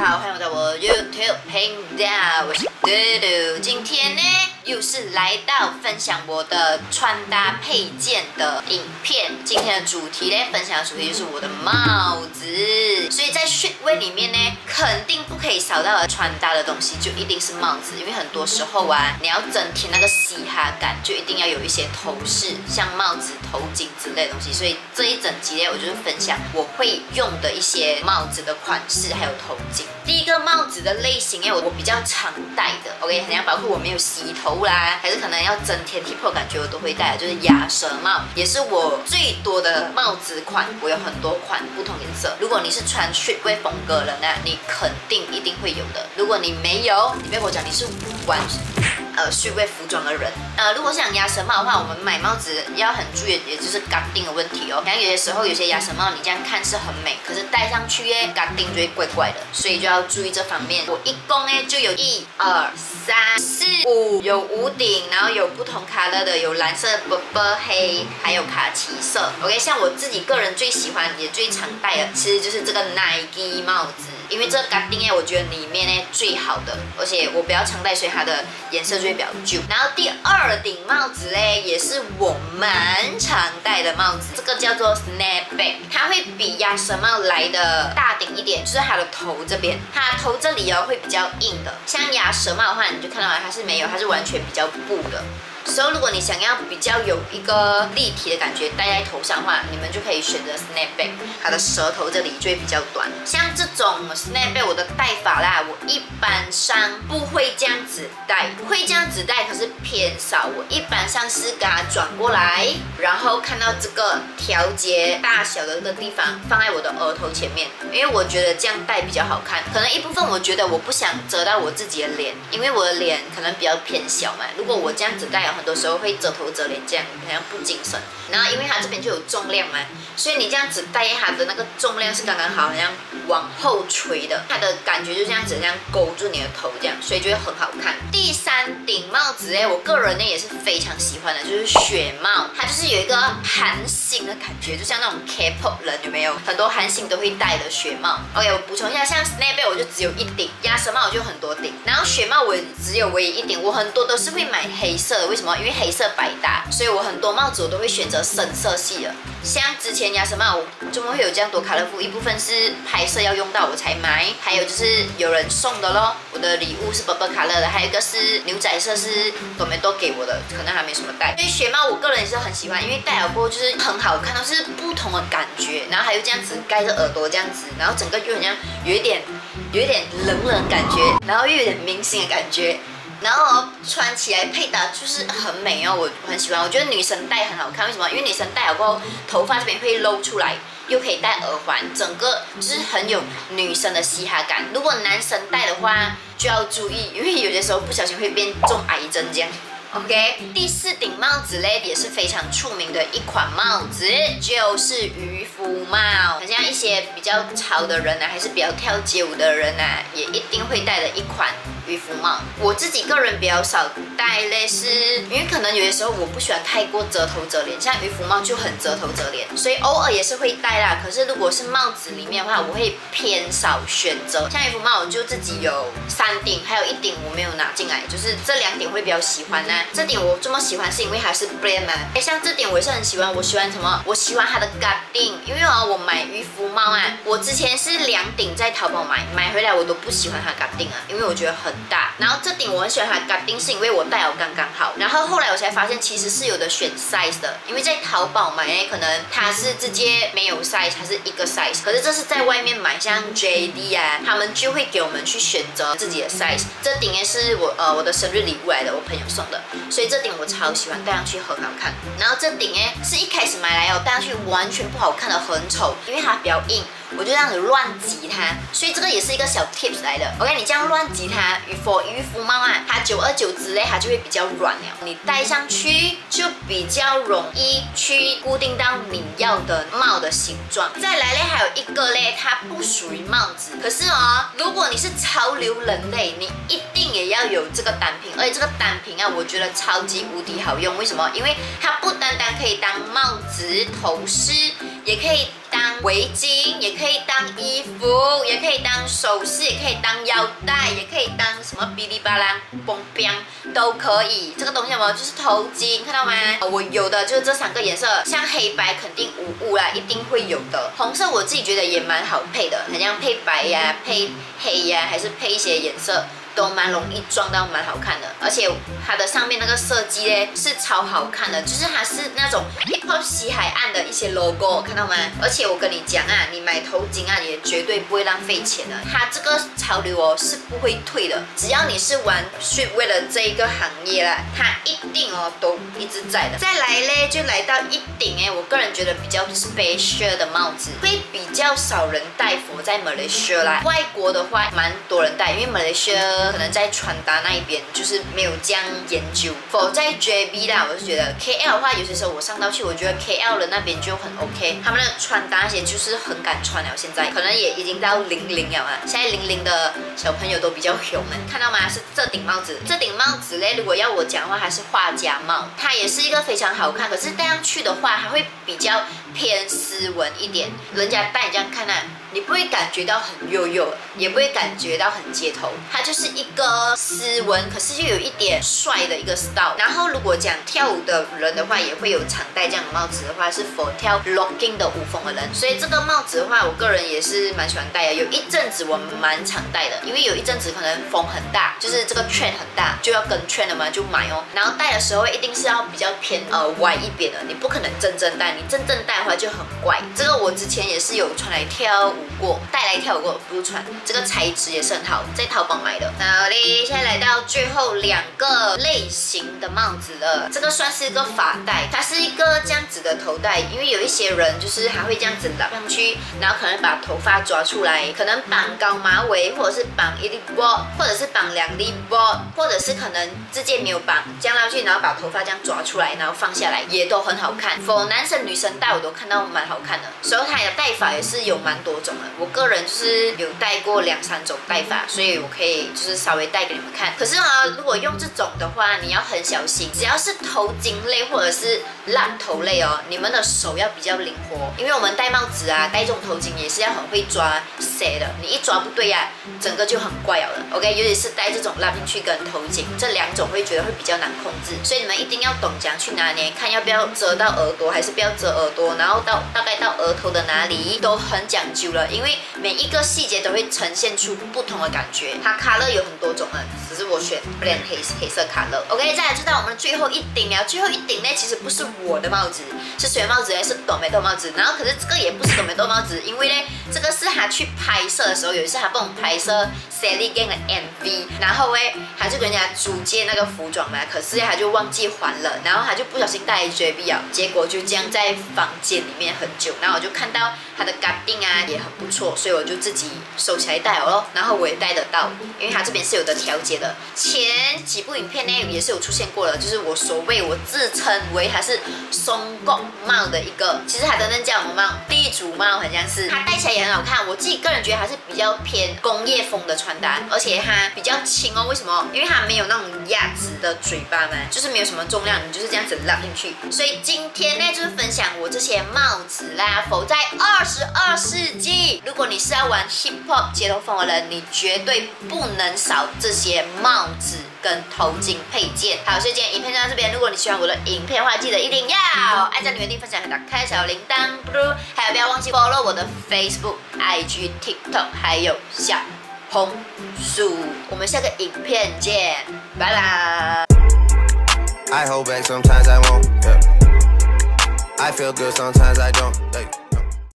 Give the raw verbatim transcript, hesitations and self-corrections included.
好，欢迎回到我 YouTube 频道，我是嘟嘟。今天呢，又是来到分享我的穿搭配件的影片。今天的主题呢，分享的主题就是我的帽子。所以在训位里面呢，肯定不可以少到的穿搭的东西，就一定是帽子。因为很多时候啊，你要增添那个嘻哈感，就一定要有一些头饰，像帽子、头巾之类的东西。所以这一整集呢，我就是分享我会用的一些帽子的款式，还有头巾。第一个帽子的类型，哎，我比较常戴的 ，OK， 好像包括我没有洗头啦，还是可能要增添 hip hop 感觉，我都会戴的，就是鸭舌帽，也是我最多的帽子款。我有很多款不同颜色。如果你是穿streetwear风格的呢，你肯定一定会有的。如果你没有，你别跟我讲你是玩呃streetwear服装的人。呃，如果是讲鸭舌帽的话，我们买帽子要很注意，也就是嘎定的问题哦。像有些时候有些鸭舌帽你这样看是很美，可是戴上去耶，嘎定就会怪怪的，所以就要注意这方面。我一共呢就有一二三四五，有五顶，然后有不同 color 的，有蓝色、白白黑，还有卡其色。OK， 像我自己个人最喜欢也最常戴的，其实就是这个 Nike 帽子。因为这个嘎定哎，我觉得里面呢最好的，而且我比较常戴，所以它的颜色就会比较旧。然后第二顶帽子嘞，也是我蛮常戴的帽子，这个叫做 snapback， 它会比鸭舌帽来的大顶一点，就是它的头这边，它头这里哦会比较硬的。像鸭舌帽的话，你就看到它是没有，它是完全比较布的。所以如果你想要比较有一个立体的感觉戴在头上的话，你们就可以选择 snapback， 它的舌头这里就会比较短。像这种 snapback 我的戴法啦，我一般上不会这样子戴，会这样子戴，可是偏少。我一般上是给它转过来，然后看到这个调节大小的这个地方放在我的额头前面，因为我觉得这样戴比较好看。可能一部分我觉得我不想遮到我自己的脸，因为我的脸可能比较偏小嘛。如果我这样子戴，很多时候会遮头遮脸，这样好像不精神。然后因为它这边就有重量嘛，所以你这样子戴它的那个重量是刚刚好，好像往后垂的，它的感觉就这样子，这样勾住你的头，这样，所以就会很好看。第三顶帽子哎，我个人呢也是非常喜欢的，就是雪帽，它就是有一个韩星的感觉，就像那种 K-pop 人有没有？很多韩星都会戴的雪帽。OK， 我补充一下，像 snapback 我就只有一顶，鸭舌帽我就很多顶，然后雪帽我只有唯一一顶。我很多都是会买黑色的，为什么？因为黑色百搭，所以我很多帽子我都会选择深色系的。像之前鸭舌帽，怎么会有这样多卡勒夫？一部分是拍摄要用到我才买，还有就是有人送的咯。我的礼物是 Burberry 卡勒的，还有一个是牛仔色是都没都给我的，可能还没什么戴。所以雪帽我个人也是很喜欢，因为戴了过后就是很好看，都是不同的感觉。然后还有这样子盖着耳朵这样子，然后整个就好像有一点有一点冷冷感觉，然后又有点明星的感觉。然后穿起来配搭就是很美哦，我很喜欢。我觉得女生戴很好看，为什么？因为女生戴了过后，头发这边会露出来，又可以戴耳环，整个就是很有女生的嘻哈感。如果男生戴的话，就要注意，因为有些时候不小心会变中癌症这样。OK， 第四顶帽子嘞也是非常出名的一款帽子，就是渔夫帽。好像一些比较潮的人啊，还是比较跳街舞的人啊，也一定会戴的一款渔夫帽。我自己个人比较少戴嘞，是因为可能有些时候我不喜欢太过遮头遮脸，像渔夫帽就很遮头遮脸，所以偶尔也是会戴啦。可是如果是帽子里面的话，我会偏少选择。像渔夫帽我就自己有三顶，还有一顶我没有拿进来，就是这两顶会比较喜欢呢、啊。这顶我这么喜欢是因为它是 brand 嘛，哎，像这顶我也是很喜欢。我喜欢什么？我喜欢它的嘎定，因为哦，我买渔夫帽啊，我之前是两顶在淘宝买，买回来我都不喜欢它嘎定啊，因为我觉得很大。然后这顶我很喜欢它嘎定，是因为我戴了刚刚好。然后后来我才发现其实是有的选 size 的，因为在淘宝买呢，可能它是直接没有 size， 它是一个 size。可是这是在外面买，像 J D 啊，他们就会给我们去选择自己的 size。这顶也是我呃我的生日礼物来的，我朋友送的。所以这顶我超喜欢，戴上去很好看。然后这顶哎是一开始买来哦，戴上去完全不好看的，很丑，因为它比较硬，我就这样子乱挤它。所以这个也是一个小 tips 来的。OK， 你这样乱挤它，渔夫渔夫帽啊，它久而久之嘞，它就会比较软了。你戴上去就比较容易去固定到你要的帽的形状。再来嘞，还有一个嘞，它不属于帽子，可是哦，如果你是潮流人类，你一定也要有这个单品，而且这个单品啊，我觉得超级无敌好用。为什么？因为它不单单可以当帽子、头饰，也可以当当围巾，也可以当衣服，也可以当首饰，也可以当腰带，也可以当什么哔哩吧啦、嘣冰都可以。这个东西有没有？就是头巾，看到吗？我有的就是这三个颜色，像黑白肯定无误啦，一定会有的。红色我自己觉得也蛮好配的，很像配白呀、啊、配黑呀、啊，还是配一些颜色。都蛮容易撞到，蛮好看的，而且它的上面那个设计呢是超好看的，就是它是那种 hip hop 西海岸的一些 logo， 看到吗？而且我跟你讲啊，你买头巾啊也绝对不会浪费钱的，它这个潮流哦是不会退的，只要你是玩是为了这一个行业啦，它一定哦都一直在的。再来嘞，就来到一顶哎，我个人觉得比较 special 的帽子，会比较少人戴佛在 Malaysia 啦，外国的话蛮多人戴，因为 Malaysia。可能在穿搭那一边就是没有这样研究，否在 J B 啦，我是觉得 K L 的话，有些时候我上到去，我觉得 K L 的那边就很 OK， 他们的穿搭那些就是很敢穿了，现在可能也已经到零零了嘛，现在零零的小朋友都比较凶们，看到吗？是这顶帽子，这顶帽子嘞，如果要我讲的话，它是画家帽，它也是一个非常好看，可是戴上去的话，它会比较偏斯文一点，人家戴你这样看啊。你不会感觉到很幼幼，也不会感觉到很街头，它就是一个斯文，可是又有一点帅的一个 style。然后如果讲跳舞的人的话，也会有常戴这样的帽子的话，是 for 跳 locking 的舞风的人。所以这个帽子的话，我个人也是蛮喜欢戴的。有一阵子我蛮常戴的，因为有一阵子可能风很大，就是这个 trend 很大，就要跟 trend 的嘛，就买哦。然后戴的时候一定是要比较偏呃歪一边的，你不可能正正戴，你正正戴的话就很怪。这个我之前也是有穿来跳舞。过带来跳过，不是穿这个材质也是很好，在淘宝买的。好嘞，现在来到最后两个类型的帽子了。这个算是一个发带，它是一个这样子的头带，因为有一些人就是还会这样子拉上去，然后可能把头发抓出来，可能绑高马尾，或者是绑一粒波，或者是绑两粒波，或者是可能直接没有绑，这样拉去，然后把头发这样抓出来，然后放下来，也都很好看。否男生女生戴我都看到蛮好看的，所以它的戴法也是有蛮多种的。我个人就是有戴过两三种戴法，所以我可以就是稍微戴给你们看。可是啊，如果用这种的话，你要很小心，只要是头巾类或者是烂头类哦，你们的手要比较灵活，因为我们戴帽子啊，戴这种头巾也是要很会抓塞的，你一抓不对啊，整个就很怪了。OK， 尤其是戴这种拉进去跟头巾这两种，会觉得会比较难控制，所以你们一定要懂怎样去拿捏，看要不要遮到耳朵，还是不要遮耳朵，然后到大概到额头的哪里都很讲究了，因为每一个细节都会呈现出不同的感觉。它color有很多种啊，只是我选 blend 黑黑色color。OK， 再来就到我们的最后一顶了。最后一顶呢，其实不是我的帽子，是谁的帽子呢？是朵美豆帽子。然后可是这个也不是朵美豆帽子，因为呢，这个是他去拍摄的时候，有一次他帮我们拍摄 Sally Gang 的 M V， 然后呢，他就跟人家租借那个服装嘛，可是他就忘记还了，然后他就不小心带 J B 了，结果就这样在房间里面很久。然后我就看到他的 cutting 啊也很不错，所以我就自己收起来戴了咯。然后我也戴得到，因为它这边是有的调节的。前几部影片呢也是有出现过的，就是我所谓我自称为它是松果帽的一个，其实它真正叫什么帽？地主帽，很像是。它戴起来也很好看，我自己个人觉得它是比较偏工业风的穿搭，而且它比较轻哦。为什么？因为它没有那种鸭子的嘴巴嘛，就是没有什么重量，你就是这样子拉进去。所以今天呢就是分享我这些帽子啦，否在二十二世纪，如果你是要玩 hip hop 街头风的人，你绝对不能少这些帽子跟头巾配件。好，所以今天影片就到这边。如果你喜欢我的影片的话，记得一定要按赞、留言、分享和打开小铃铛，还有不要忘记 follow 我的 Facebook、I G、TikTok， 还有小红书。我们下个影片见，拜拜。I hold back, sometimes I won't. Yeah. I feel good, sometimes I don't.